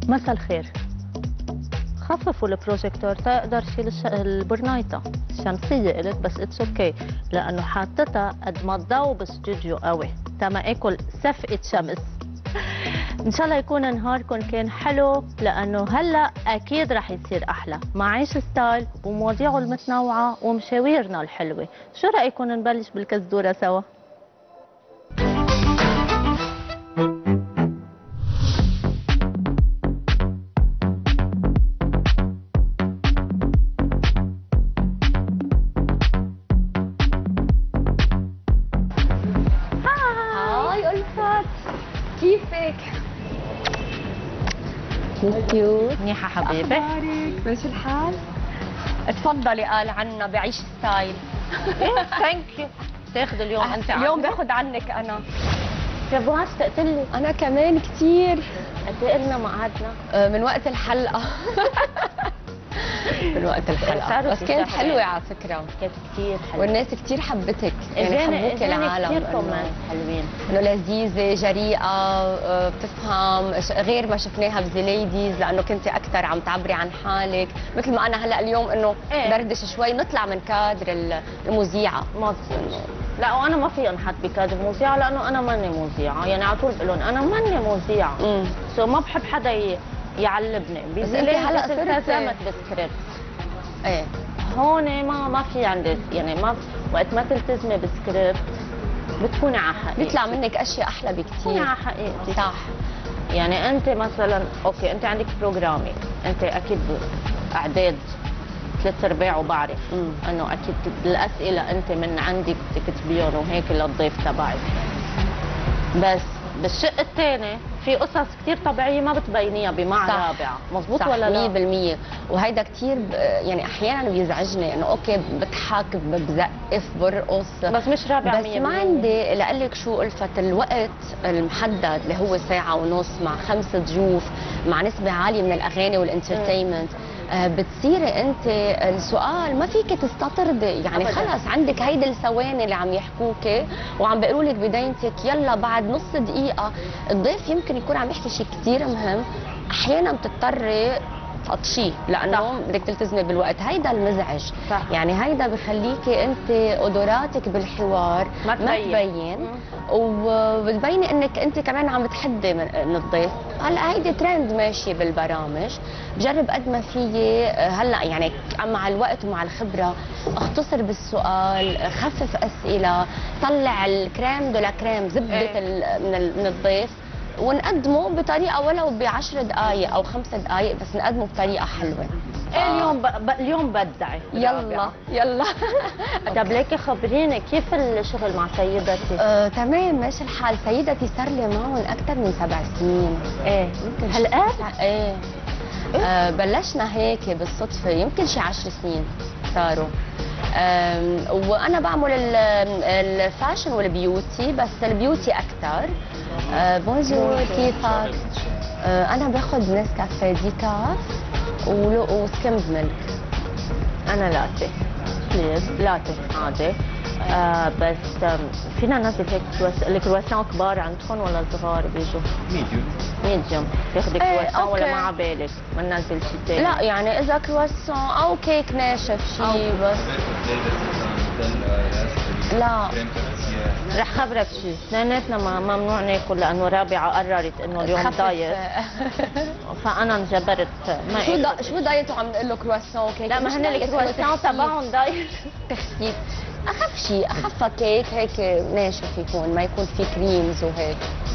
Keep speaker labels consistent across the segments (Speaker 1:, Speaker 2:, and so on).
Speaker 1: مساء الخير. خففوا البروجيكتور تقدر شيل البرنايطة الشمسية قلت، بس اتس اوكي لأنه حاطتها قد ما الضوء باستوديو قوي تما اكل سفقة شمس. ان شاء الله يكون نهاركم كان حلو، لأنه هلا أكيد رح يصير أحلى مع عيش ستايل ومواضيعه المتنوعة ومشاويرنا الحلوة. شو رأيكم نبلش بالكزدورة سوا؟
Speaker 2: كيفك؟ كيوت.
Speaker 1: منيحة حبيبي.
Speaker 2: أخبارك؟ ماشي الحال؟ اتفضلي. قال عنا بعيش ستايل.
Speaker 1: ثانك يو. تاخذ اليوم انت
Speaker 2: اليوم باخذ عنك انا.
Speaker 1: برافو، اشتقت لي.
Speaker 2: انا كمان كثير.
Speaker 1: قد ايه قلنا ما قعدنا؟
Speaker 2: من وقت الحلقة. من وقت الحلقة، بس كانت حلوة على فكرة.
Speaker 1: كانت كثير حلوة
Speaker 2: والناس كثير حبتك، يعني حبوك العالم.
Speaker 1: كثير كومنت حلوين،
Speaker 2: انه لذيذة جريئة، بتفهم غير ما شفناها بزليديز، لأنه كنت أكثر عم تعبري عن حالك، مثل ما أنا هلا اليوم إنه دردش شوي نطلع من كادر المذيعة.
Speaker 1: لا وانا ما في انحط بكادر مذيعة، لانه انا ماني مذيعة، يعني على طول بقول لهم انا ماني مذيعة. سو ما بحب حدا يعلبني.
Speaker 2: بس انت هلا صرت
Speaker 1: التزمت بسكريبت.
Speaker 2: ايه
Speaker 1: هون ما في عندي، يعني ما وقت ما تلتزمي بسكريبت بتكوني على حقيقتك،
Speaker 2: بيطلع منك اشياء احلى بكثير.
Speaker 1: بتكوني على حقيقتك.
Speaker 2: صح.
Speaker 1: يعني انت مثلا اوكي انت عندك بروجرامي، انت اكيد اعداد 3/4 وبعرف انه اكيد الاسئله انت من عندك تكتبيهم وهيك للضيف تبعك. بس بالشق الثاني في قصص كثير طبيعيه ما بتبينيها بمع رابعه، مزبوط ولا لا؟
Speaker 2: 100%. وهيدا كثير يعني احيانا بيزعجني، انه اوكي بضحك بزقف برقص،
Speaker 1: بس مش رابعه 100%.
Speaker 2: بس ما عندي لقلك شو ألفت الوقت المحدد اللي هو ساعه ونص مع 5 ضيوف مع نسبه عاليه من الاغاني والانترتينمنت. بتصيري انت السؤال ما فيك تستطردي، يعني خلص عندك هيدي الثواني اللي عم يحكوكي وعم بيقولوا لك بدايتك يلا بعد نص دقيقه الضيف يمكن يكون عم يحكي شيء كثير مهم، احيانا بتضطري تقطشيه لانه بدك تلتزمي بالوقت. هيدا المزعج.
Speaker 1: صح.
Speaker 2: يعني هيدا بخليكي انت قدراتك بالحوار ما تبين وبتبيني انك انت كمان عم بتحدي من الضيف. هلا هيدي ترند ماشي بالبرامج، بجرب قد ما فيي هلا يعني مع الوقت ومع الخبره اختصر بالسؤال، خفف اسئله، طلع الكريم دو لا كريم زبده من الضيف ونقدمه بطريقه ولو ب10 دقائق او 5 دقائق، بس نقدمه بطريقه حلوه.
Speaker 1: اليوم بدعي.
Speaker 2: يلا.
Speaker 1: طب ليكي خبريني كيف الشغل مع سيدتي؟
Speaker 2: تمام ماشي الحال. سيدتي صار لي معهم اكثر من 7 سنين.
Speaker 1: ايه
Speaker 2: يمكن
Speaker 1: هالقد؟
Speaker 2: ايه. بلشنا هيك بالصدفه، يمكن شي 10 سنين صاروا. وانا بعمل الفاشن والبيوتي، بس البيوتي اكثر. بونجور كيفك؟ انا باخذ نسكافيه ديكاف وسكمد ميلك.
Speaker 1: انا لاتيه بليز، لاتيه عادي. بس فينا ننزل هيك الكرواسون كبار عندكم ولا صغار بيجوا؟ ميديوم. تاخذي كرواسون ولا ما على بالك ما ننزل شيء ثاني؟
Speaker 2: لا يعني اذا كرواسون او كيك ناشف شيء بس. لا
Speaker 1: رح خبرك شيء، اثنيناتنا ممنوع ناكل لانه رابعه قررت انه اليوم دايت. فانا انجبرت ما
Speaker 2: شو دايت وعم نقول له كرواسون كيك؟
Speaker 1: لا ما هن الكرواسون تبعهم دايت.
Speaker 2: تخفيف، اخف شيء، اخف كيك هيك ناشف يكون، ما يكون في كريمز وهيك.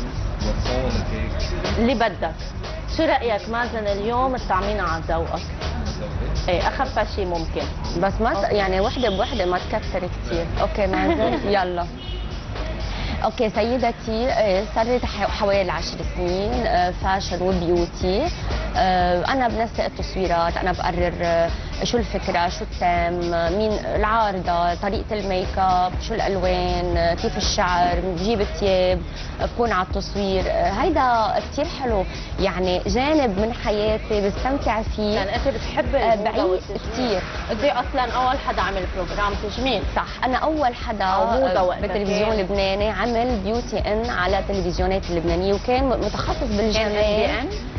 Speaker 1: اللي بدك. شو رايك مازن اليوم الطعمينه على ذوقك؟ ايه اخف شيء ممكن،
Speaker 2: بس ما يعني وحده بوحده ما تكثر كثير. اوكي مازن يلا. اوكي سيدتي صار لي حوالي 10 سنين فاشن وبيوتي. انا بنسق التصويرات، انا بقرر شو الفكره، شو التيم، مين العارضه، طريقه الميك اب، شو الالوان، كيف الشعر، بجيب الثياب، بكون على التصوير. هيدا كثير حلو، يعني جانب من حياتي بستمتع فيه.
Speaker 1: يعني انت بتحبي
Speaker 2: بعيد كثير.
Speaker 1: انت اصلا اول حدا عمل بروجرام تجميل.
Speaker 2: صح، انا اول حدا بالتلفزيون اللبناني عمل بيوتي ان على التلفزيونات اللبنانيه، وكان متخصص بالجمال.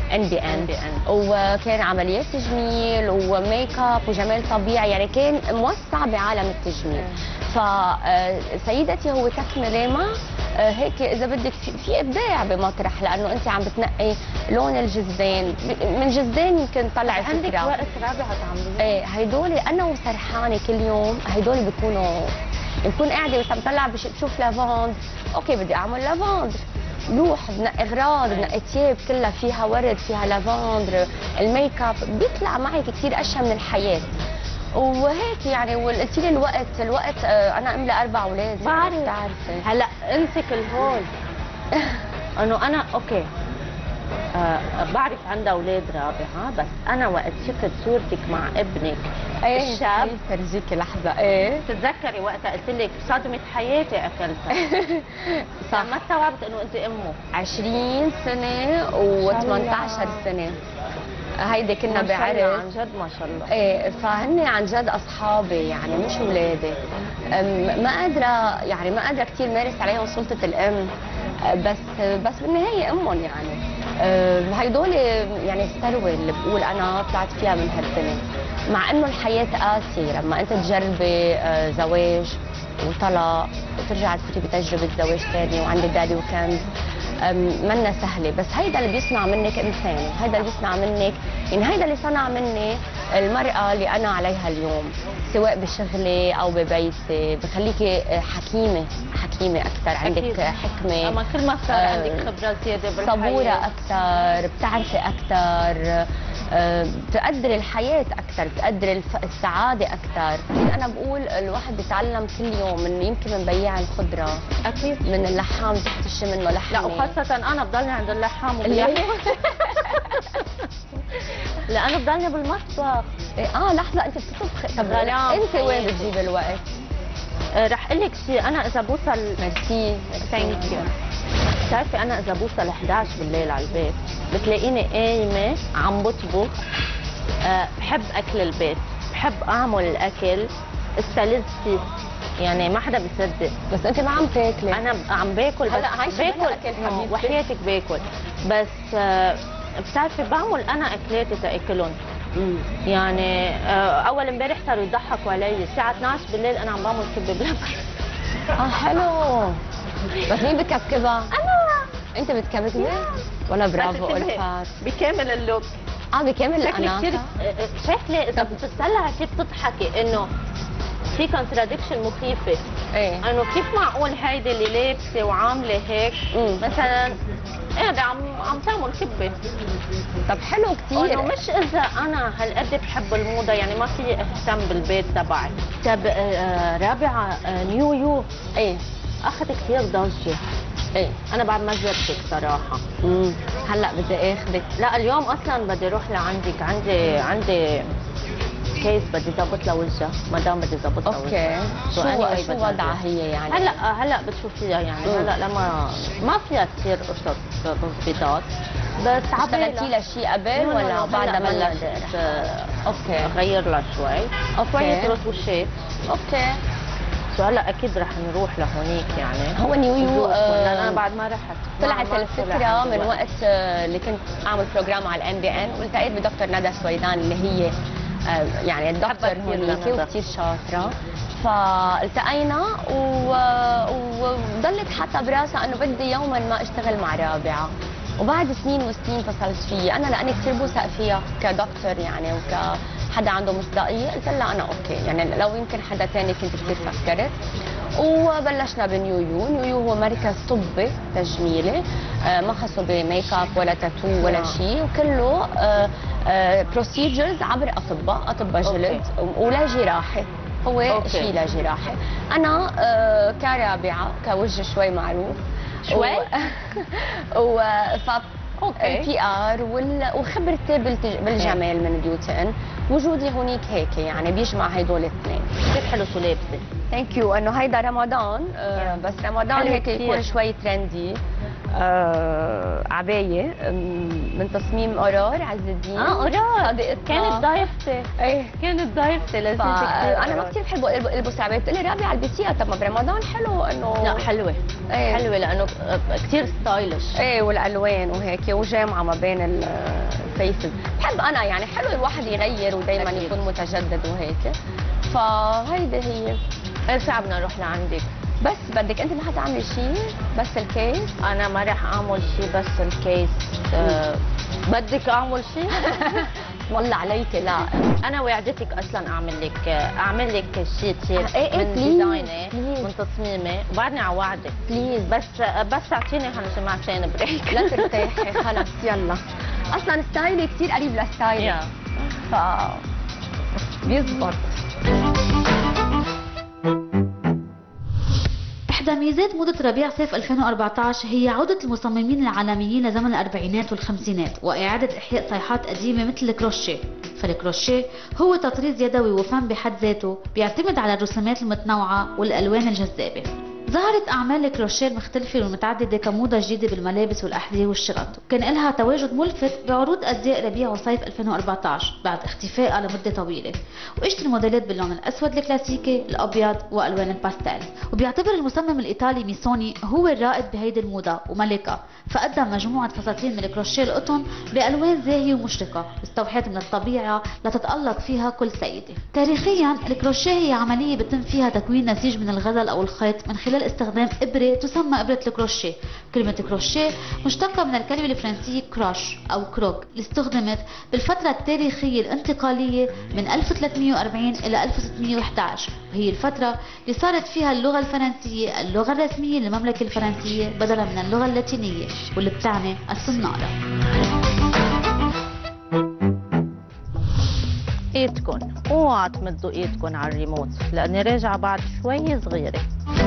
Speaker 2: NBN. وكان عمليات تجميل وميك اب وجمال طبيعي، يعني كان موسع بعالم التجميل. فسيدتي هو تكمله مع هيك اذا بدك في ابداع بمطرح، لانه انت عم بتنقي لون الجزدان، من جزدان يمكن طلع فكره.
Speaker 1: عندك وقت رابعه تعملي؟
Speaker 2: ايه هدول انا وسرحانه كل يوم، هدول بيكونوا بكون قاعده بس عم طلع بشوف لافاند، اوكي بدي اعمل لافاند، بروح بنقي اغراض، بنقي ثياب كلها فيها ورد، فيها لافندر، الميك اب بيطلع معي كثير اشياء من الحياه. وهيك يعني. وقلت لي الوقت انا ام ل4 اولاد.
Speaker 1: بعرف.
Speaker 2: بتعرفي
Speaker 1: هلا انسك الهول انه انا اوكي بعرف عندها اولاد رابعه، بس انا وقت شفت صورتك مع ابنك الشاب
Speaker 2: فرجيكي لحظه. ايه
Speaker 1: تتذكري وقتها قلت لك صدمه حياتي اكلتها.
Speaker 2: صح.
Speaker 1: ما استوعبت انه انت امه.
Speaker 2: 20 سنه و18 سنه، هيدي كنا بعرس
Speaker 1: عن جد ما شاء الله.
Speaker 2: ايه فهن عن جد اصحابي يعني مش اولادي. ما قادره يعني ما قادره كثير مارس عليهم سلطه الام، بس بالنهايه امهم يعني. هيدول يعني الثروه اللي بقول انا طلعت فيها من هالدنيا، مع انه الحياه قاسيه لما انت تجربي زواج وطلاق وترجع تصيري بتجربه زواج ثاني وعندك دادي وكنز، منا سهله. بس هيدا اللي بيصنع منك انسان، هيدا اللي بيصنع منك يعني هيدا اللي صنع مني المراه اللي انا عليها اليوم، سواء بشغلي او ببيتي. بخليكي حكيمه اكثر، عندك حكمه،
Speaker 1: اما كل ما صار عندك خبره زياده بالحياه،
Speaker 2: صبوره اكثر، بتعرفي اكثر، بتقدري الحياه اكثر، بتقدري السعاده اكثر. انا بقول الواحد بيتعلم كل يوم، من يمكن من بياع الخضره،
Speaker 1: اكيد
Speaker 2: من اللحام تحتشي منه لحمه.
Speaker 1: لا وخاصه انا بضلني عند اللحام لانه بضلني بالمطبخ.
Speaker 2: لحظه انت بتطبخي؟ طب
Speaker 1: انت
Speaker 2: وين بتجيبي الوقت؟
Speaker 1: رح اقول لك شيء، انا اذا بوصل
Speaker 2: ميرسي
Speaker 1: ثانك يو. بتعرفي انا اذا بوصل 11 بالليل على البيت بتلاقيني قايمه عم بطبخ. بحب اكل البيت، بحب اعمل الاكل، استلذ فيه، يعني ما حدا بيصدق.
Speaker 2: بس انت ما عم تاكلي.
Speaker 1: انا عم باكل، بس باكل وحياتك باكل، بس بتعرفي بعمل انا اكلاتي تاكلهم. يعني اول امبارح صاروا يضحكوا علي الساعه 12 بالليل انا عم بعمل كبه بلبن.
Speaker 2: حلو. بس مين بكبكبها؟
Speaker 1: انا.
Speaker 2: انت بتكبكبي؟ ولا برافو الفات.
Speaker 1: بكامل اللوك.
Speaker 2: بكامل الاناقه.
Speaker 1: شكلي اذا بتطلعي كيف بتضحكي انه في كونتراديكشن مخيفه.
Speaker 2: ايه
Speaker 1: انه كيف معقول هيدي اللي لابسه وعامله هيك مثلا قاعده عم تعمل كبه.
Speaker 2: طب حلو كثير.
Speaker 1: انه مش اذا انا هالقد بحب الموضه يعني ما في اهتم بالبيت تبعي. طب رابعه نيو يو
Speaker 2: ايه
Speaker 1: اخذ كثير ضجه.
Speaker 2: ايه
Speaker 1: انا بعد ما زرتك صراحه.
Speaker 2: هلا بدي اخذك.
Speaker 1: لا اليوم اصلا بدي اروح لعندك، عندي كيس بدي ظبط لها وجهها، مدام بدي ظبط لها وجهها.
Speaker 2: اوكي. شو وضعها هي يعني؟
Speaker 1: هلا بتشوفيها يعني. هلا لما ما فيها كثير قصص تظبيطات، بس
Speaker 2: اشتغلتي لها شيء قبل ولا بعد ما بلشت؟
Speaker 1: اوكي اغير لها شوي. شوية روتوشات.
Speaker 2: اوكي.
Speaker 1: هلا اكيد رح نروح لهونيك يعني.
Speaker 2: هو نيو يو
Speaker 1: انا بعد ما رحت
Speaker 2: طلعت الفكره من وقت اللي كنت اعمل بروجرام على NBN، والتقيت بدكتور ندى السويدان اللي هي يعني الدكتور هونيك وكثير شاطره. فالتقينا وضلت حتى براسها انه بدي يوما ما اشتغل مع رابعه. وبعد سنين وسنين اتصلت فيي انا لاني كثير بوثق فيها كدكتور يعني وكحدا عنده مصداقيه. قلت لها انا اوكي يعني لو يمكن حدا ثاني كنت كثير فكرت. وبلشنا بنيو يو. نيو يو هو مركز طبي تجميلي ما خصه بميك اب ولا تاتو ولا شيء، وكله بروسيجرز عبر اطباء جلد ولا جراحه. هو شيء لا جراحه. انا كرابعه كوجه شوي معروف
Speaker 1: شوي
Speaker 2: البي ار وخبرتي بالجمال من بيوتي، وجودي هونيك هيك يعني بيجمع هدول الاثنين.
Speaker 1: كثير حلو شو لابسه.
Speaker 2: ثانك يو. انه هيدا رمضان بس رمضان هيك يكون شوي ترندي. عبايه من تصميم قرار عز الدين.
Speaker 1: قرار
Speaker 2: صديقتنا
Speaker 1: كانت ضيفتي.
Speaker 2: ايه
Speaker 1: كانت ضيفتي لذيذه كثير.
Speaker 2: انا ما كثير بحب البس عبايه، بتقول لي رابعه البسيها. طب ما برمضان حلو انه
Speaker 1: لا حلوه.
Speaker 2: ايه
Speaker 1: حلوه لانه كثير ستايلش.
Speaker 2: ايه والالوان وهيك وجامعه ما بين الفيسز. بحب انا يعني حلو الواحد يغير ودائما يكون متجدد وهيك. فهيدي هي.
Speaker 1: ايه ساعة بدنا نروح لعندك؟
Speaker 2: بس بدك انت ما حتعملي شيء بس الكيس؟
Speaker 1: انا ما رح اعمل شيء بس الكيس. بدك اعمل شيء؟
Speaker 2: والله عليك لا.
Speaker 1: انا وعدتك اصلا اعمل لك شيء من ديزايني من تصميمي وبعدني على وعدك
Speaker 2: بليز.
Speaker 1: بس اعطيني هالجمعتين بريك.
Speaker 2: لا ترتاحي خلص يلا. اصلا ستايلي كثير قريب لستايلي ف بيزبط.
Speaker 3: إحدى ميزات موضة ربيع صيف 2014 هي عودة المصممين العالميين لزمن الأربعينات والخمسينات وإعادة إحياء صيحات قديمة مثل الكروشيه. فالكروشيه هو تطريز يدوي وفن بحد ذاته بيعتمد على الرسومات المتنوعة والألوان الجذابة. ظهرت أعمال الكروشيه المختلفة والمتعددة كموضة جديدة بالملابس والأحذية والشنط، وكان لها تواجد ملفت بعروض أزياء ربيع وصيف 2014 بعد اختفائها لمدة طويلة، وإجت الموديلات باللون الأسود الكلاسيكي، الأبيض وألوان الباستيل. وبيعتبر المصمم الإيطالي ميسوني هو الرائد بهيدي الموضة وملكها، فقدم مجموعة فساتين من الكروشيه القطن بألوان زاهية ومشرقة استوحت من الطبيعة لتتألق فيها كل سيدة. تاريخيا الكروشيه هي عملية بتم فيها تكوين نسيج من الغزل أو الخيط من خلال استخدام إبرة تسمى إبرة الكروشيه. كلمة كروشيه مشتقة من الكلمة الفرنسية كروش أو كروك اللي استخدمت بالفترة التاريخية الانتقالية من 1340 إلى 1611، وهي الفترة اللي صارت فيها اللغة الفرنسية اللغة الرسمية للمملكة الفرنسية بدلا من اللغة اللاتينية واللي بتعني الصنارة.
Speaker 1: ايدكن اوعى تمدوا ايدكن على الريموت لاني راجعه بعد شوي صغيره.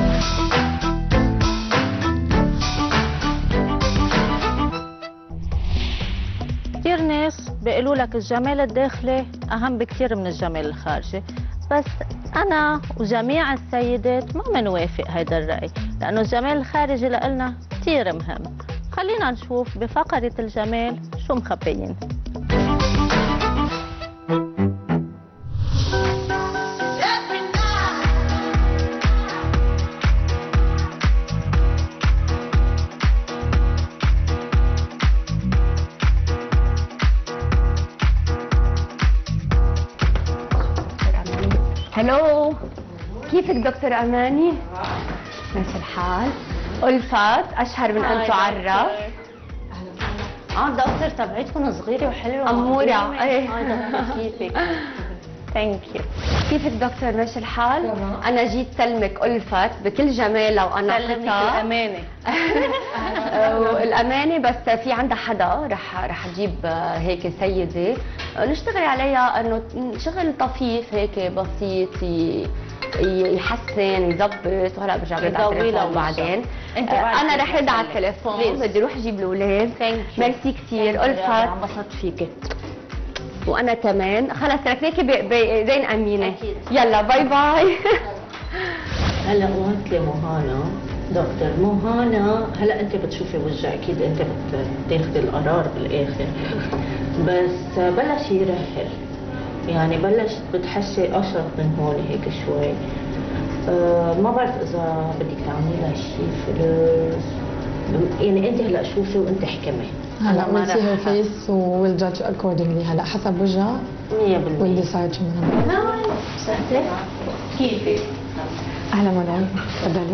Speaker 1: كثير ناس بيقولوا لك الجمال الداخلي اهم بكثير من الجمال الخارجي، بس انا وجميع السيدات ما بنوافق هيدا الراي لانه الجمال الخارجي لنا كثير مهم. خلينا نشوف بفقره الجمال شو مخبيين.
Speaker 2: هلو، كيفك دكتور أماني؟ ماشي الحال. ألفت أشهر من أن تعرف.
Speaker 1: دكتور تبعتكم صغيرة وحلوة
Speaker 2: أمورة. ايه
Speaker 1: كيفك؟ ثانك يو.
Speaker 2: كيفك دكتور ماشي الحال؟ أنا جيت سلمك ألفت بكل جمالها وأناقتها.
Speaker 1: سلمك الأمانة.
Speaker 2: الأمانة بس في عندها حدا رح أجيب هيك سيدة نشتغل عليها إنه شغل طفيف هيك بسيط يحسن يظبط. وهلا برجع برد على التليفون بعدين. أنا رح رد على التليفون بدي أروح أجيب الأولاد. ميرسي كثير ألفت.
Speaker 1: انبسطت فيكي.
Speaker 2: وانا كمان. خلص تركناكي زين امينه. يلا باي باي.
Speaker 1: هلا قلت لي مهانة دكتور مهانة، هلا انت بتشوفي وجه اكيد انت بتاخذي القرار بالاخر، بس بلش يرهل يعني بلشت بتحسي اشرف من هون هيك شوي. ما بعرف اذا بدك تعملي لها شيء فلوس، يعني انت هلا شوفي وانت احكمي.
Speaker 4: هلا we'll see her face we'll judge accordingly. هلا حسب وجهها
Speaker 1: 100%
Speaker 4: we'll decide شو بدنا نعمل.
Speaker 1: سهلة. كيفك؟
Speaker 4: اهلا مدام، تفضلي.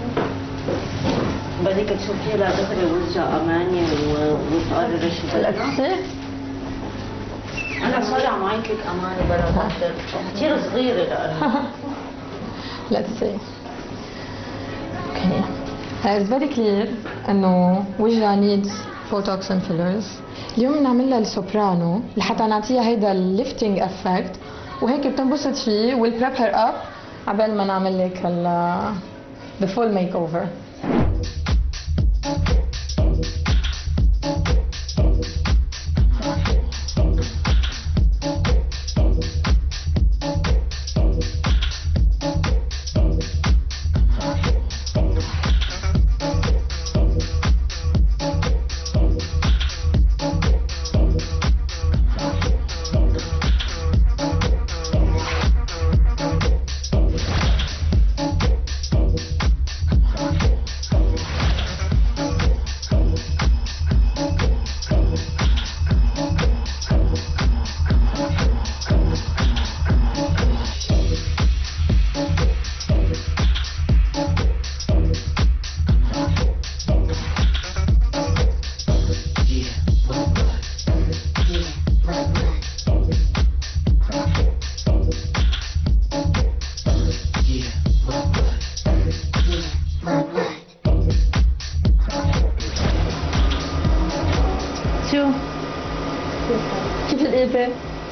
Speaker 1: بدك تشوفي لها دغري وجه اماني وتقرري شو بدها. انا صارع معك اماني برا دكتور كثير صغيرة لأنها.
Speaker 4: Let's see. Okay. It's very clear انه وجهها needs Botox and fillers. اليوم بنعمل لها السوبرانو لحتى نعطيها هيدا الليفتنج افكت وهيك بتنبسط فيه. we'll prep her up عبال ما نعمل لك the full makeover. شايفه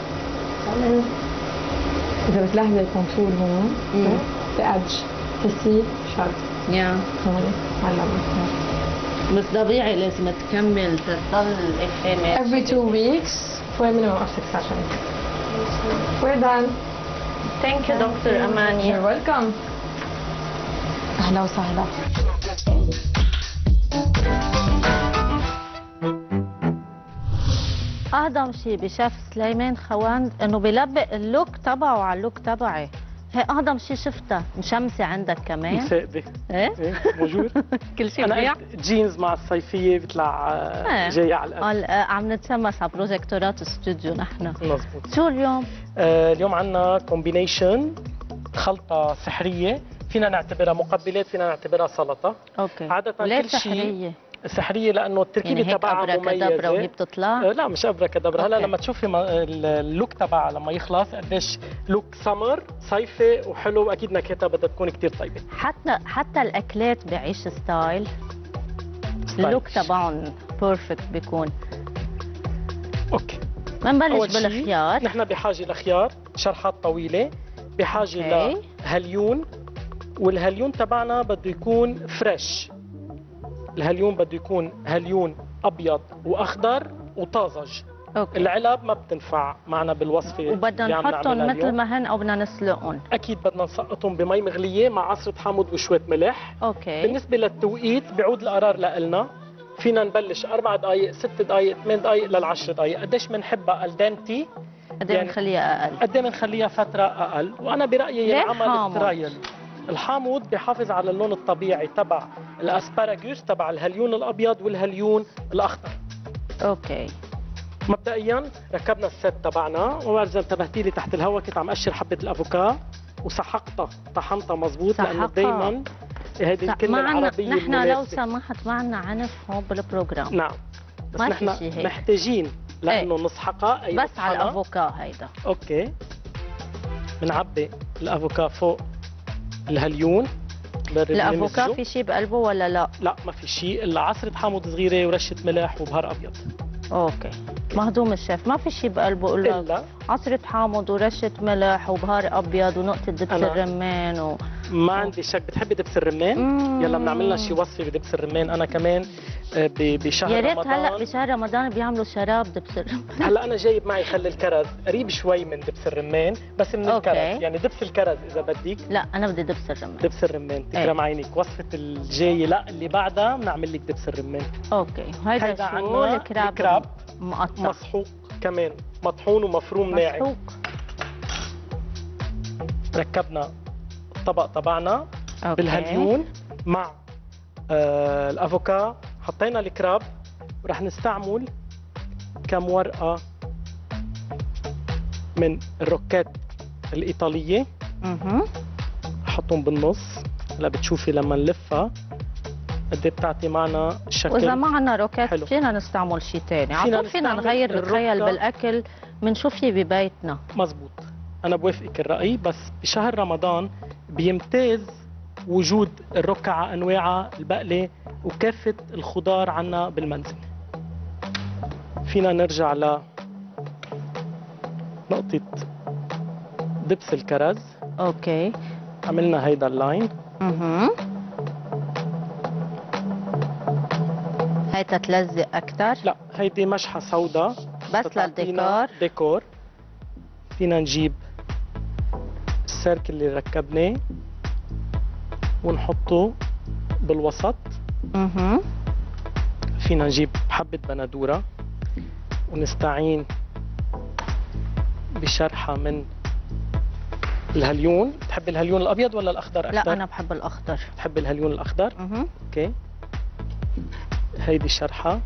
Speaker 4: اذا بتلاحظي الكونتور هون في ادج تحسيه شرط
Speaker 1: يا
Speaker 4: هون هلا
Speaker 1: بس طبيعي لازم تكمل تضل الإفيه
Speaker 4: every 2 weeks for a minimum of 6 sessions. We're done.
Speaker 1: ثانك يو دكتور أماني.
Speaker 4: You're welcome.
Speaker 2: اهلا وسهلا.
Speaker 1: أعظم شيء بشيف سليمان خوان إنه بيلبق اللوك تبعه على اللوك تبعي. هي أعظم شيء شفتها. مشمسة عندك كمان؟
Speaker 5: مساقبة.
Speaker 1: إيه؟
Speaker 5: موجود.
Speaker 1: كل شيء
Speaker 5: أنا
Speaker 1: منيح؟
Speaker 5: قلت جينز مع الصيفية بيطلع جاي على القلب.
Speaker 1: عم نتشمس على بروجيكتورات استوديو نحن.
Speaker 5: مظبوط.
Speaker 1: شو اليوم؟
Speaker 5: اليوم عندنا كومبينيشن، خلطة سحرية، فينا نعتبرها مقبلات، فينا نعتبرها سلطة.
Speaker 1: اوكي.
Speaker 5: عادة
Speaker 1: ليه
Speaker 5: كل شيء
Speaker 1: سحرية؟
Speaker 5: سحرية لأنه التركيبة
Speaker 1: يعني هيك
Speaker 5: تبعها
Speaker 1: أبركادبرا وهي
Speaker 5: مميزة.
Speaker 1: بتطلع؟
Speaker 5: لا مش أبركادبرا، هلا
Speaker 1: أوكي.
Speaker 5: لما تشوفي اللوك تبعها لما يخلص قديش لوك سمر صيفي وحلو، وأكيد نكهتها بدها تكون كتير طيبة.
Speaker 1: حتى الأكلات بعيش ستايل. اللوك تبعهم بيرفكت بيكون.
Speaker 5: أوكي.
Speaker 1: منبلش
Speaker 5: أول شي
Speaker 1: بالخيار.
Speaker 5: نحن بحاجة لخيار شرحات طويلة، بحاجة
Speaker 1: أوكي.
Speaker 5: لهليون، والهليون تبعنا بده يكون فريش. الهليون بده يكون هليون أبيض وأخضر وطازج.
Speaker 1: اوكي.
Speaker 5: العلب ما بتنفع معنا بالوصفة.
Speaker 1: وبدنا
Speaker 5: اللي عم
Speaker 1: نحطهم
Speaker 5: نعملها
Speaker 1: مثل
Speaker 5: اليوم.
Speaker 1: ما هن او بدنا نسلقهم؟
Speaker 5: أكيد بدنا نسقطهم بمي مغلية مع عصرة حامض وشوية ملح.
Speaker 1: اوكي.
Speaker 5: بالنسبة للتوقيت بيعود القرار لنا، فينا نبلش 4 دقائق 6 دقائق 8 دقائق لل10 دقائق. قديش بنحبها الدنتي
Speaker 1: قد ايه بنخليها اقل؟
Speaker 5: قد ايه بنخليها فترة أقل، وأنا برأيي
Speaker 1: ليه
Speaker 5: ينعمل
Speaker 1: حامض؟
Speaker 5: الترايل. الحامض بيحافظ على اللون الطبيعي تبع الأسباراجوس، تبع الهليون الأبيض والهليون الأخضر.
Speaker 1: اوكي.
Speaker 5: مبدئيا ركبنا الست تبعنا، وإذا انتبهتي لي تحت الهواء كنت عم أقشر حبة الأفوكا وسحقتها طحنتها مزبوط، لأنه
Speaker 1: سحقها.
Speaker 5: دايما هذه الكلمة العربية
Speaker 1: نحن لو
Speaker 5: المناسبة.
Speaker 1: سمحت معنا عنف هون بالبروجرام.
Speaker 5: نعم، بس
Speaker 1: ما في
Speaker 5: نحن
Speaker 1: شي هيك.
Speaker 5: محتاجين لأنه نسحقها. أي
Speaker 1: بس على
Speaker 5: نطحنها.
Speaker 1: الافوكا هيدا.
Speaker 5: اوكي. بنعبي الافوكا فوق الهليون.
Speaker 1: الافوكا في شيء بقلبه ولا لا؟
Speaker 5: لا ما في شيء الا عصرة حامض صغيرة ورشة ملح وبهار ابيض.
Speaker 1: اوكي. مهضوم الشيف، ما في شيء بقلبه الا
Speaker 5: الا
Speaker 1: عصرة حامض ورشة ملح وبهار ابيض ونقطة دبس الرمان
Speaker 5: ما عندي شك. بتحبي دبس الرمان؟ يلا بنعمل لنا شي وصفة بدبس الرمان. انا كمان بشهر
Speaker 1: يا ريت
Speaker 5: رمضان.
Speaker 1: هلا بشهر رمضان بيعملوا شراب دبس الرمان.
Speaker 5: هلا انا جايب معي خل الكرز قريب شوي من دبس الرمان، بس من
Speaker 1: أوكي.
Speaker 5: الكرز يعني دبس الكرز اذا بدك.
Speaker 1: لا انا بدي دبس الرمان.
Speaker 5: دبس الرمان تكرم عينك. وصفة الجاية لا اللي بعدها بنعمل لك دبس الرمان.
Speaker 1: اوكي. هيدا شو؟
Speaker 5: عنا
Speaker 1: الكراب مقطع
Speaker 5: مسحوق كمان، مطحون ومفروم ناعم.
Speaker 1: مسحوق.
Speaker 5: ركبنا الطبق تبعنا
Speaker 1: أوكي.
Speaker 5: بالهليون مع الافوكا، حطينا الكراب، ورح نستعمل كم ورقة من الروكات الإيطالية. نحطهم بالنص. هلا بتشوفي لما نلفها قد ايه بتعطي معنا شكل.
Speaker 1: واذا ما عندنا روكات
Speaker 5: حلو.
Speaker 1: فينا نستعمل شيء ثاني،
Speaker 5: فينا
Speaker 1: على طول فينا
Speaker 5: نستعمل
Speaker 1: نغير نتخيل
Speaker 5: الركة.
Speaker 1: بالاكل بنشوف شيء ببيتنا.
Speaker 5: مزبوط، أنا بوافقك الرأي، بس بشهر رمضان بيمتاز وجود الركعة على أنواعها، البقلة وكافة الخضار عنا بالمنزل. فينا نرجع ل نقطة دبس الكرز.
Speaker 1: اوكي.
Speaker 5: عملنا هيدا اللاين.
Speaker 1: هيدا تلزق اكثر؟
Speaker 5: لا هيدي مشحة سوداء
Speaker 1: بس للديكور.
Speaker 5: ديكور. فينا نجيب السيرك اللي ركبناه ونحطه بالوسط. فينا نجيب حبة بندورة ونستعين بشرحة من الهليون. بتحب الهليون الأبيض ولا الأخضر أكثر؟
Speaker 1: لا أنا بحب الأخضر.
Speaker 5: بتحب الهليون الأخضر؟ أوكي. هيدي شرحة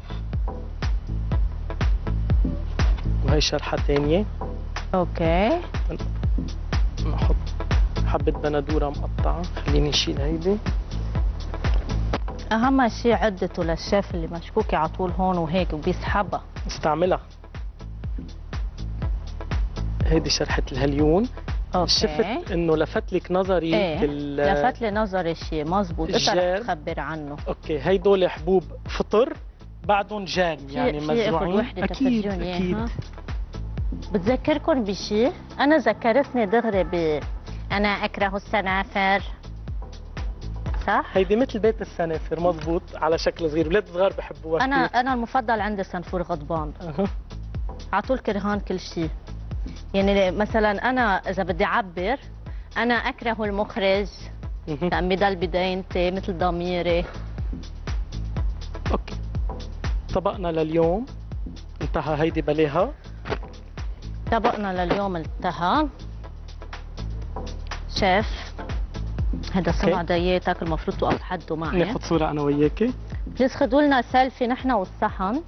Speaker 5: وهي شرحة تانية.
Speaker 1: اوكي.
Speaker 5: نحط حبة بندورة مقطعة. خليني نشيل هيدي.
Speaker 1: أهم شيء عدته للشيف اللي مشكوكي على طول هون وهيك وبيسحبها.
Speaker 5: استعملها. هيدي شرحة الهليون.
Speaker 1: اوكي.
Speaker 5: شفت انه لفت لك نظري.
Speaker 1: ايه لفت لي نظري شيء مزبوط. انت رح تخبر عنه.
Speaker 5: اوكي. هيدول حبوب فطر بعدهم جان يعني مزروعين.
Speaker 1: اكيد اكيد. بتذكركم بشيء؟ أنا ذكرتني دغري أنا أكره السنافر. صح؟
Speaker 5: هيدي مثل بيت السنافر، مزبوط، على شكل صغير، ولاد صغار بحبوها كثير.
Speaker 1: أنا المفضل عندي سنفور غضبان. على طول كرهان كل شيء. يعني مثلا أنا إذا بدي أعبر أنا أكره المخرج لأن بضل بداينتي مثل ضميري.
Speaker 5: اوكي، طبقنا لليوم انتهى، هيدي بلاها.
Speaker 1: طبقنا لليوم انتهى. شيف هذا سمعدياتك المفروض توقف حده معي.
Speaker 5: ناخذ صورة أنا وياكي.
Speaker 1: بليز خدوا لنا سيلفي نحن والصحن.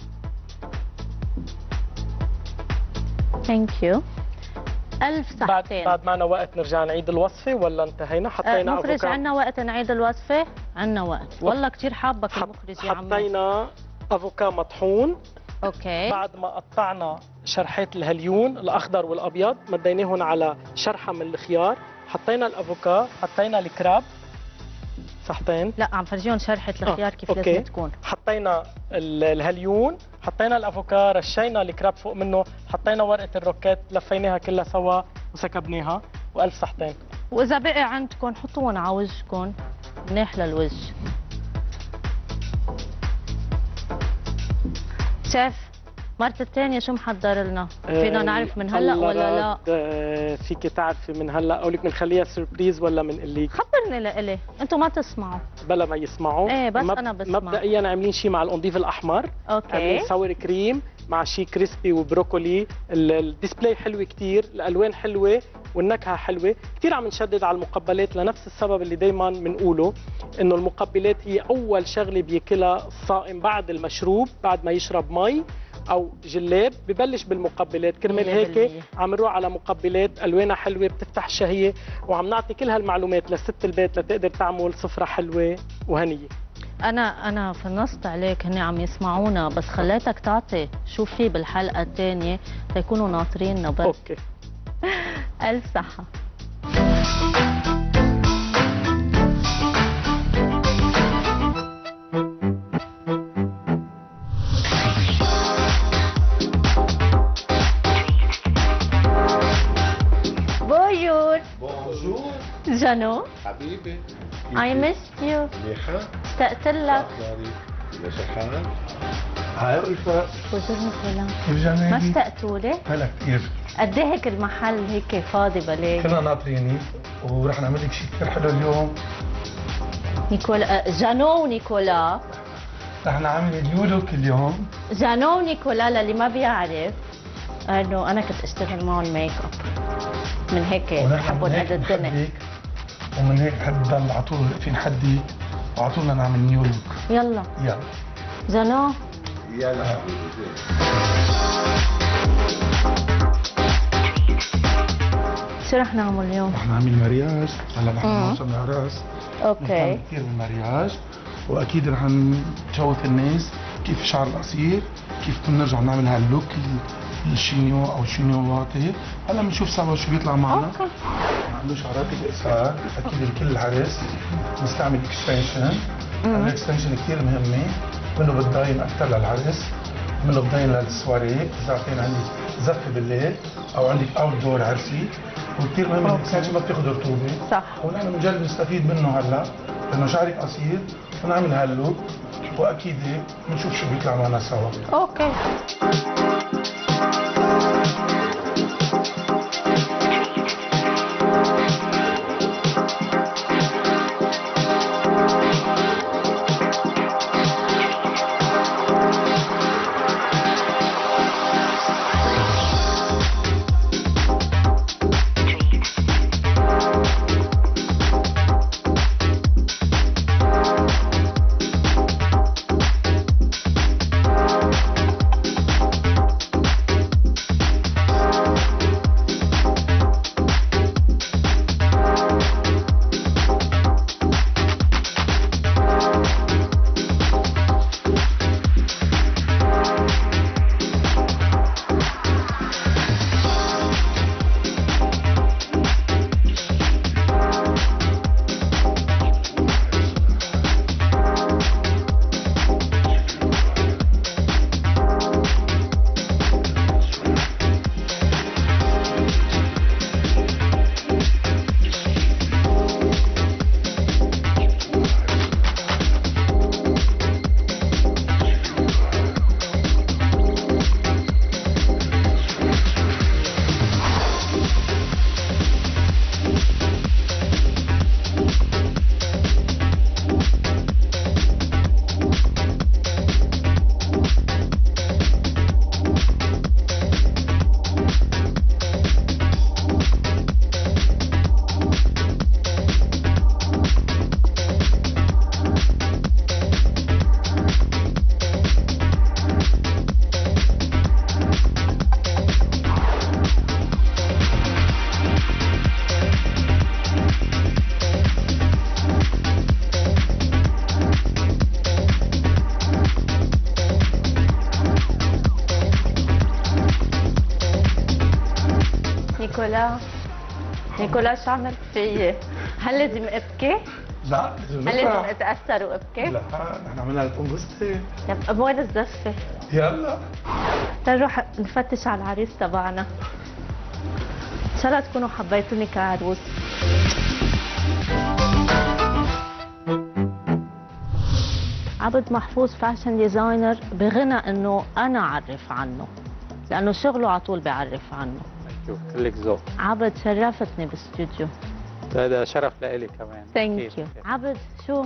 Speaker 1: ثانك يو. 1000 صحتين.
Speaker 5: بعد معنا وقت نرجع نعيد الوصفة ولا انتهينا؟ حطينا
Speaker 1: مخرج
Speaker 5: أفوكادو.
Speaker 1: عنا وقت نعيد الوصفة؟ عنا وقت. والله كثير حابك المخرج يا عمي.
Speaker 5: حطينا افوكا مطحون.
Speaker 1: اوكي.
Speaker 5: بعد ما قطعنا شرحات الهليون الاخضر والابيض مديناهم على شرحه من الخيار، حطينا الافوكا، حطينا الكراب صحتين.
Speaker 1: لا عم فرجيهم شرحة الخيار كيف
Speaker 5: أوكي.
Speaker 1: لازم تكون.
Speaker 5: حطينا الهليون، حطينا الافوكا، رشينا الكراب فوق منه، حطينا ورقة الروكيت، لفيناها كلها سوا وسكبناها، و1000 صحتين.
Speaker 1: واذا بقي عندكم حطوهم على وجهكم منيح للوجه. شيف مرت الثانية شو محضر لنا؟ فينا نعرف من هلا ولا لا؟
Speaker 5: فيك تعرفي من هلا او لك بنخليها سربريز ولا بنقلك؟
Speaker 1: خبرني لإلي، انتم ما تسمعوا.
Speaker 5: بلا ما يسمعوا.
Speaker 1: ايه بس انا بسمع.
Speaker 5: مبدئيا عاملين شيء مع القنديف الاحمر.
Speaker 1: اوكي.
Speaker 5: عاملين ساور كريم مع شيء كريسبي وبروكولي، الديسبلاي حلوه كثير، الالوان حلوه والنكهه حلوه، كثير عم نشدد على المقبلات لنفس السبب اللي دائما بنقوله انه المقبلات هي اول شغله بياكلها الصائم بعد المشروب، بعد ما يشرب مي او جلاب ببلش بالمقبلات. كرمال هيك عم نروح على مقبلات الوانها حلوه بتفتح الشهيه، وعم نعطي كل هالمعلومات لست البيت لتقدر تعمل سفره حلوه وهنيه.
Speaker 1: انا فنصت عليك، هن عم يسمعونا بس خليتك تعطي شو في بالحلقه الثانيه ليكونوا ناطريننا بس.
Speaker 5: اوكي.
Speaker 1: 1000 صحه. بونجور.
Speaker 6: بونجور
Speaker 1: جانو
Speaker 6: حبيبي.
Speaker 1: I missed you.
Speaker 6: منيحة؟
Speaker 1: اشتقت لك.
Speaker 6: ماشي الحال؟ هاي رفاق.
Speaker 1: بونجور نيكولا.
Speaker 6: كيف جميلي؟
Speaker 1: ما اشتقتوا لي؟
Speaker 6: هلا كثير.
Speaker 1: قد ايه هيك المحل هيك فاضي بلاقي.
Speaker 6: كلنا ناطرينك ورح نعمل لك شيء كثير حلو اليوم.
Speaker 1: نيكولا جانو ونيكولا.
Speaker 6: رح نعمل اليولوك اليوم.
Speaker 1: جانو ونيكولا للي ما بيعرف انه انا كنت اشتغل معهم ميك اب، من هيك بحبهم قد الدنيا.
Speaker 6: ومن هيك بحب ضل على طول في نحدي وعلى طول نعمل نيو لوك.
Speaker 1: يلا
Speaker 6: يلا
Speaker 1: جانو.
Speaker 6: يلا.
Speaker 1: شو رح نعمل اليوم؟
Speaker 6: رح نعمل مرياج. هلا نحن موسم العراس.
Speaker 1: اوكي.
Speaker 6: كثير بالمرياج، واكيد رح نشوف الناس كيف شعر القصير، كيف بنرجع نعمل هاللوك الشينيو او الشينيواتي. هلا بنشوف سوا شو بيطلع معنا.
Speaker 1: اوكي.
Speaker 6: نعملوا شعرات القصار، اكيد الكل العرس بنستعمل اكستنشن. الاكستنشن كثير مهمه، منه بتضاين اكثر للعرس، منه بتضاين للسواري اذا كان عندي زفه بالليل او عندك اوت دور عرسي. وكثير مهم الاكستنشن ما بتاخذ رطوبه.
Speaker 1: صح.
Speaker 6: ونحن بنجرب نستفيد منه هلا لانه شعرك قصير، ونعمل هاللوك واكيد بنشوف شو بيطلع معنا سوا.
Speaker 1: اوكي. نيكولا شو عملت فيي؟ هل لازم ابكي؟
Speaker 6: لا
Speaker 1: هل لازم اتاثر وابكي؟
Speaker 6: لا نحن عملنا لك انبسطي.
Speaker 1: طب وين الزفه؟
Speaker 6: يلا
Speaker 1: نروح نفتش على العريس تبعنا. ان شاء الله تكونوا حبيتوني كعروس. عبد محفوظ فاشن ديزاينر بغنى انه انا اعرف عنه لانه شغله على طول بيعرف عنه.
Speaker 7: كلك ذوق.
Speaker 1: عبد شرفتني بالاستوديو.
Speaker 7: هذا شرف لإلي كمان.
Speaker 1: ثانك يو. عبد شو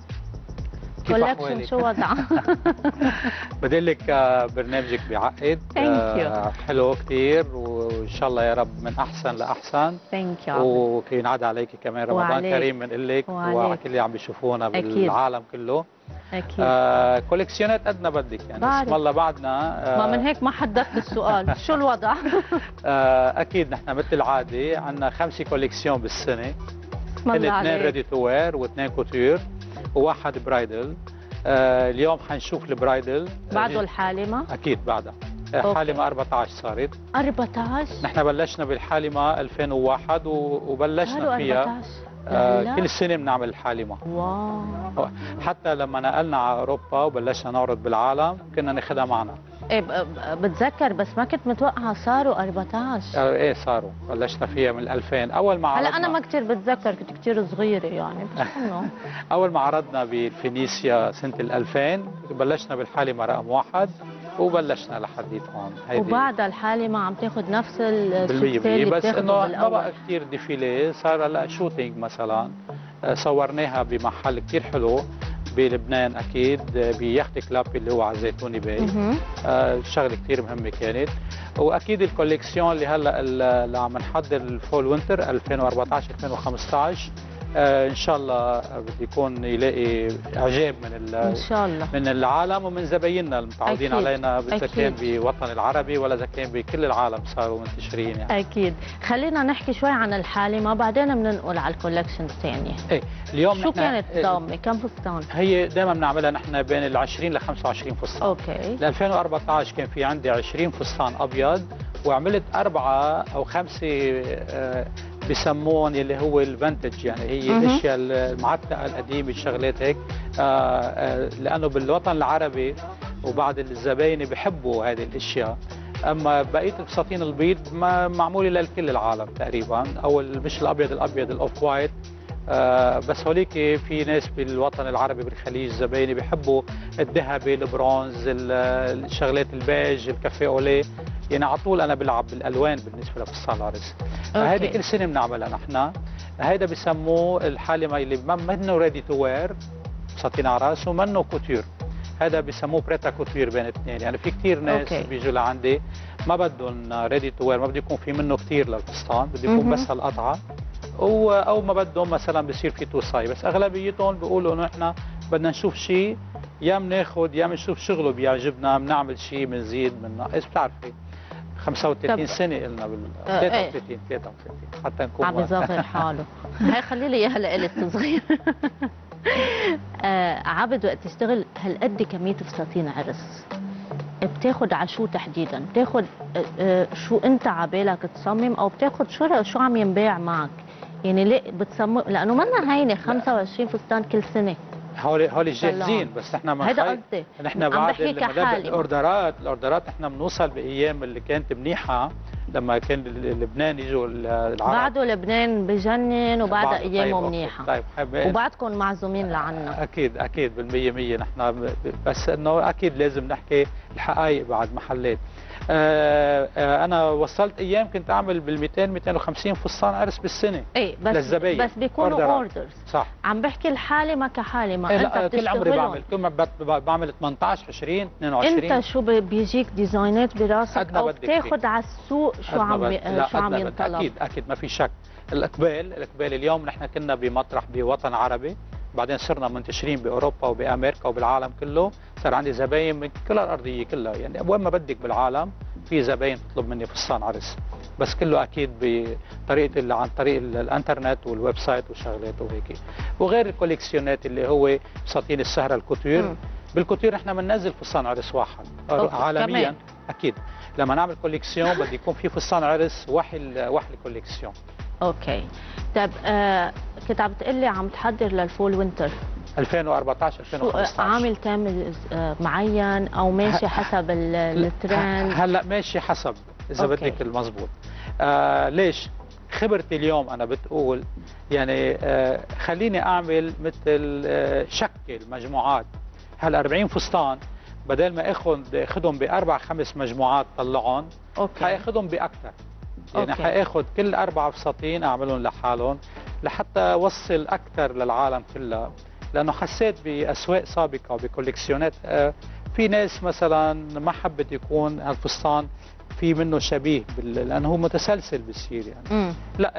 Speaker 7: كيف
Speaker 1: كولكشن
Speaker 7: أحوالك؟
Speaker 1: شو وضعه؟
Speaker 7: بدي لك برنامجك بيعقد.
Speaker 1: Thank you.
Speaker 7: حلو كثير وان شاء الله يا رب من احسن لاحسن.
Speaker 1: ثانك يو.
Speaker 7: وينعاد عليك كمان رمضان
Speaker 1: وعليك.
Speaker 7: كريم بنقول لك وعلى كل اللي عم بيشوفونا
Speaker 1: أكيد.
Speaker 7: بالعالم كله.
Speaker 1: اكيد.
Speaker 7: كوليكسيونات قد ما بدك يعني
Speaker 1: بعرف.
Speaker 7: اسم الله بعدنا.
Speaker 1: ما من هيك ما حددت السؤال. شو الوضع؟
Speaker 7: اكيد نحن مثل العاده عندنا 5 كوليكسيون بالسنه.
Speaker 1: بسم
Speaker 7: هن
Speaker 1: الله
Speaker 7: 2
Speaker 1: عليك.
Speaker 7: ريدي تو وير و2 كوتور وواحد برايدل. اليوم حنشوف البرايدل.
Speaker 1: بعده الحالمه؟
Speaker 7: اكيد بعدها.
Speaker 1: أوكي.
Speaker 7: حالمه 14 صارت.
Speaker 1: 14؟
Speaker 7: نحن بلشنا بالحالمه 2001 وبلشنا
Speaker 1: قالوا
Speaker 7: فيها
Speaker 1: 14.
Speaker 7: كل سنه بنعمل الحالمه.
Speaker 1: واو.
Speaker 7: حتى لما نقلنا على اوروبا وبلشنا نعرض بالعالم كنا ناخذها معنا.
Speaker 1: ايه بتذكر بس ما كنت متوقعه صاروا 14.
Speaker 7: ايه صاروا بلشنا فيها من 2000 اول ما عرضنا.
Speaker 1: هلا انا ما كثير بتذكر كنت كثير صغيره يعني بس انه
Speaker 7: اول ما عرضنا بفينيسيا سنه 2000 بلشنا بالحالمه رقم 1 وبلشنا لحديت هون.
Speaker 1: وبعد الحالمه عم تاخذ نفس
Speaker 7: بالمية
Speaker 1: اللي
Speaker 7: بس انه
Speaker 1: بتاخده
Speaker 7: ما
Speaker 1: بالاول.
Speaker 7: بقى كثير ديفيلي صار هلا شوتينج مثلا. صورناها بمحل كثير حلو بلبنان اكيد بيخت كلاب اللي هو على زيتوني باي. شغله كثير مهمه كانت. واكيد الكوليكسيون اللي هلا اللي عم نحضر الفول وينتر 2014 2015 ان شاء الله بدي يكون يلاقي اعجاب من
Speaker 1: ان شاء الله
Speaker 7: من العالم ومن زبايننا المتعودين
Speaker 1: أكيد.
Speaker 7: علينا اذا كان
Speaker 1: أكيد.
Speaker 7: بوطن العربي ولا اذا كان بكل العالم صاروا منتشرين يعني.
Speaker 1: اكيد. خلينا نحكي شوي عن الحالمه بعدين بننقل على الكولكشن الثانيه.
Speaker 7: ايه اليوم
Speaker 1: شو
Speaker 7: نحن
Speaker 1: كانت ضامه؟ كم فستان؟
Speaker 7: هي دائما بنعملها نحن بين ال 20 ل 25 فستان.
Speaker 1: اوكي.
Speaker 7: ل 2014 كان في عندي 20 فستان ابيض وعملت 4 أو 5 بسمون اللي هو الفانتج يعني هي الاشياء المعتقه القديمه الشغلات هيك. لانه بالوطن العربي وبعض الزباين بيحبوا هذه الاشياء. اما بقيه الفساتين البيض معموله لكل العالم تقريبا او مش الابيض الاوف وايت. بس هوليك في ناس بالوطن العربي بالخليج زبايني بيحبوا الذهبي البرونز الشغلات البيج الكافيه اوليه يعني على طول انا بلعب بالالوان بالنسبه لفستان العرس. هذه كل سنه بنعملها نحن. هيدا بسموه الحالمه اللي منه ريدي تو وير فساتين عراس ومنه كوتور. هذا بسموه بريتا كوتور بين الاثنين يعني في كثير ناس بيجوا لعندي ما بدهم ريدي تو وير ما بده يكون في منه كثير للفستان بده يكون بس هالقطعه او ما بدهم مثلا بصير في توصاي بس اغلبيتهم بيقولوا انه احنا بدنا نشوف شيء يا بناخذ يا بنشوف شغله بيعجبنا بنعمل شيء بنزيد بننقص بتعرفي 35 سنه قلنا 33 حتى نكون
Speaker 1: عم يصغر حاله. هي خلي لي اياها لإلي صغير. عبد وقت تشتغل هالقد كميه فساتين عرس بتاخد على شو تحديدا؟ بتاخد شو انت عبالك تصمم او بتاخد شو عم ينباع معك؟ يعني ليه بتصمم لانه منا هينه 25 فستان كل سنه.
Speaker 7: هول جاهزين بس نحن ما
Speaker 1: هيدا قصدي
Speaker 7: نحن بعد الاوردرات نحن بنوصل بايام اللي كانت منيحه لما كان لبنان يجوا العرب.
Speaker 1: بعده لبنان بجنن وبعدها ايامه منيحه.
Speaker 7: طيب
Speaker 1: وبعدكم معزومين لعنا.
Speaker 7: اكيد بالمية نحن بس انه اكيد لازم نحكي الحقائق بعد محلات. انا وصلت ايام كنت اعمل بال200 250 فستان عرس بالسنه.
Speaker 1: ايه بس بيكونوا اوردرز.
Speaker 7: صح.
Speaker 1: عم بحكي الحالمه كحالمه.
Speaker 7: إيه
Speaker 1: انت
Speaker 7: كل عمري بعمل 18 20 22.
Speaker 1: انت شو بيجيك ديزاينات براسك او بتاخذ على السوق شو عم ينطلب؟
Speaker 7: اكيد ما في شك. الاقبال اليوم نحن كنا بمطرح بوطن عربي بعدين صرنا منتشرين باوروبا وبامريكا وبالعالم كله. صار عندي زباين من كل الارضيه كلها يعني وين ما بدك بالعالم في زباين تطلب مني فستان عرس بس كله اكيد بطريقه عن طريق الانترنت والويب سايت وشغلات وهيك. وغير الكوليكسيونات اللي هو فساتين السهره الكوتور بالكوتير احنا بننزل فستان عرس واحد عالميا
Speaker 1: كمان.
Speaker 7: اكيد. لما نعمل كوليكسيون بده يكون في فستان عرس واحد كوليكسيون.
Speaker 1: اوكي. طيب كنت عم تقلي عم تحضر للفول وينتر
Speaker 7: 2014 2015.
Speaker 1: عامل تام معين او ماشي حسب الترند؟
Speaker 7: هلا ماشي حسب اذا بدك المضبوط. ليش؟ خبرتي اليوم انا بتقول يعني خليني اعمل مثل شكل مجموعات. هلا 40 فستان بدل ما اخذهم باربع خمس مجموعات طلعهم، حاخذهم باكثر. يعني حاخذ كل 4 فساتين اعملهم لحالهم لحتى اوصل اكثر للعالم كلها. لانه حسيت باسواق سابقه وبكوليكسيونات في ناس مثلا ما حبت يكون هالفستان في منه شبيه لانه هو متسلسل بصير يعني.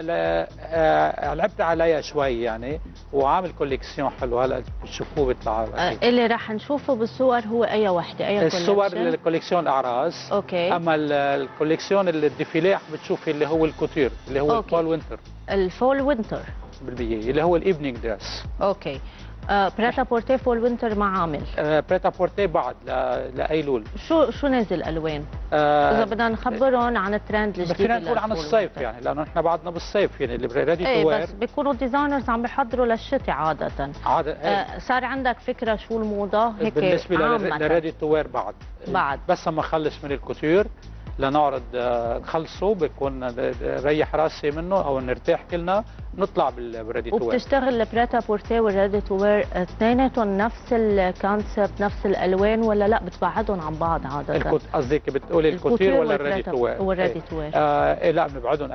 Speaker 7: لا لعبت عليها شوي يعني وعامل كوليكسيون حلو. هلا بتشوفوه بيطلع
Speaker 1: اللي راح نشوفه بالصور هو اي وحده، اي
Speaker 7: الصور الكوليكسيون الاعراس.
Speaker 1: اوكي.
Speaker 7: اما الكوليكسيون الديفيليه بتشوفي اللي هو الكوتير اللي هو الفول وينتر.
Speaker 1: الفول وينتر
Speaker 7: بالمية اللي هو الايفنينج دريس.
Speaker 1: اوكي. بريتا بورتي فول وينتر ما عامل؟
Speaker 7: بريتا بورتي بعد لايلول.
Speaker 1: شو نازل الوان؟ اذا بدنا نخبرهم عن الترند الجديد.
Speaker 7: فينا نقول عن الصيف يعني لانه نحن بعدنا بالصيف يعني اللي ريدي تو وير.
Speaker 1: بس بيكونوا ديزاينرز عم بيحضروا للشتاء عاده. صار عندك فكره شو الموضه هيك
Speaker 7: بالنسبه للريدي تو وير بعد بس اما اخلص من الكوتير لنعرض نخلصه بكون ريح راسي منه او نرتاح كلنا نطلع بالريدي تو وير.
Speaker 1: وبتشتغل البريتا بورتي والريدي تو وير اثنيناتهم نفس الكونسبت نفس الالوان ولا لا بتبعدهم عن بعض عاده؟
Speaker 7: قصدك بتقولي الكوتير ولا الريدي تو وير؟
Speaker 1: والريدي تو وير.
Speaker 7: لا بنبعدهم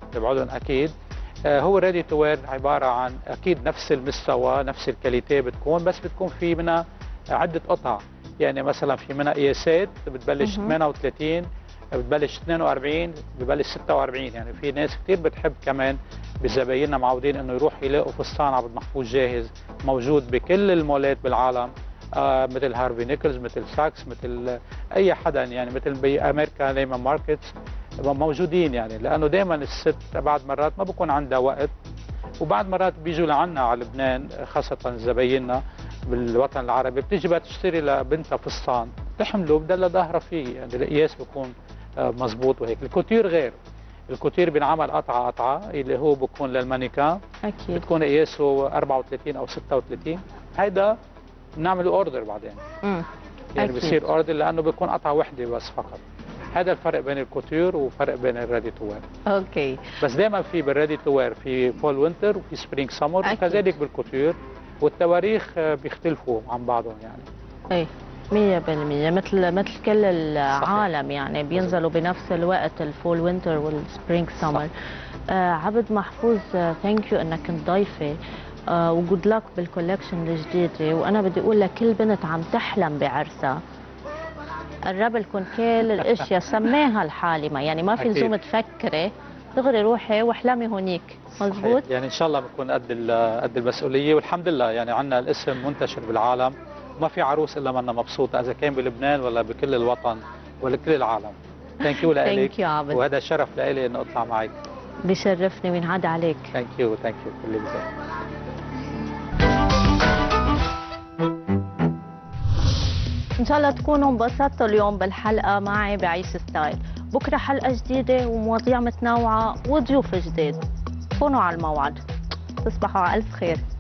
Speaker 7: اكيد. هو الريدي تو وير عباره عن اكيد نفس المستوى نفس الكاليتي بتكون بس بتكون في منها عده قطع. يعني مثلا في منها قياسات بتبلش 38 بتبلش 42 ببلش 46. يعني في ناس كثير بتحب كمان بزبايننا معودين انه يروحوا يلاقوا فستان عبد محفوظ جاهز موجود بكل المولات بالعالم مثل هارفي نيكلز مثل ساكس مثل اي حدا يعني مثل بامريكا ليمان ماركتس موجودين. يعني لانه دائما الست بعد مرات ما بكون عندها وقت وبعد مرات بيجوا لعنا على لبنان خاصه زبايننا بالوطن العربي بتيجي بدها تشتري لبنتها فستان تحمله بدها ظهرها فيه يعني القياس بكون مظبوط. وهيك الكوتير غير. الكوتير بينعمل قطعه اللي هو بكون للمانيكان
Speaker 1: اكيد
Speaker 7: بتكون قياسه 34 او 36. هيدا بنعمل اوردر بعدين يعني بصير اوردر لانه بيكون قطعه وحده بس فقط. هذا الفرق بين الكوتير وفرق بين الريدي تو وير.
Speaker 1: اوكي.
Speaker 7: بس دائما في بالريدي تو وير في فول وينتر وفي سبرينج سمر وكذلك بالكوتير والتواريخ بيختلفوا عن بعضهم يعني.
Speaker 1: ايه 100% مثل كل العالم صحيح. يعني بينزلوا بنفس الوقت الفول وينتر والسبرينج سمر. عبد محفوظ ثانك يو انك كنت ضيفه وجود لك بالكولكشن الجديده. وانا بدي اقول لكل بنت عم تحلم بعرسها قرب لكم كل الاشياء سماها الحالمه يعني ما في لزوم تفكري دغري روحي واحلمي هونيك. مزبوط
Speaker 7: يعني ان شاء الله بنكون قد المسؤوليه والحمد لله. يعني عندنا الاسم منتشر بالعالم ما في عروس الا منا مبسوطه اذا كان بلبنان ولا بكل الوطن ولا كل العالم. ثانك يو لك وهذا شرف لي انه اطلع معك.
Speaker 1: بشرفني وينعاد عليك.
Speaker 7: ثانك يو كل بزاف.
Speaker 1: ان شاء الله تكونوا انبسطتوا اليوم بالحلقه معي بعيش ستايل. بكره حلقه جديده ومواضيع متنوعه وضيوف جديد. كونوا على الموعد. تصبحوا على الف خير.